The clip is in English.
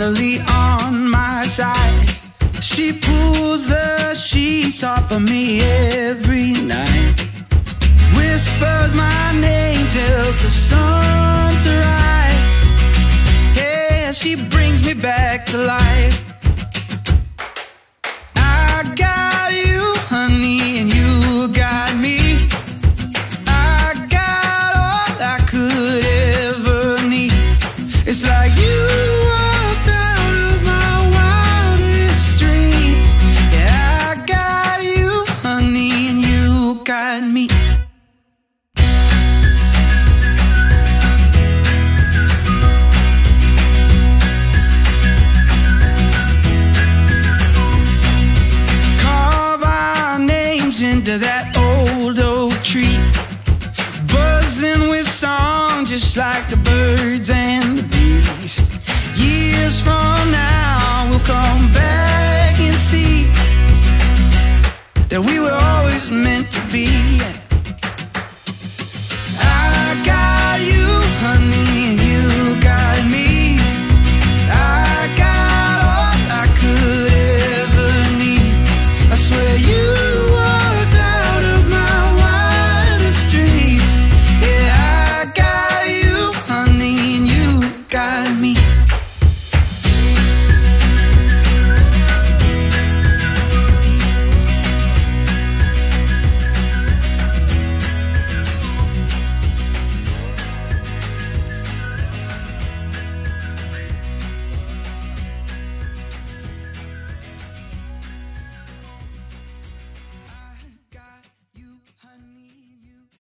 finally on my side. She pulls the sheets off of me every night, whispers my name, tells the sun to rise. Yeah, she brings me back to life. I got you, honey, and you got me. I got all I could ever need. It's like you walked out of my wildest dreams. Yeah, I got you, honey, and you got me. Into that old oak tree, buzzing with song just like the birds and the bees. Years from now we'll come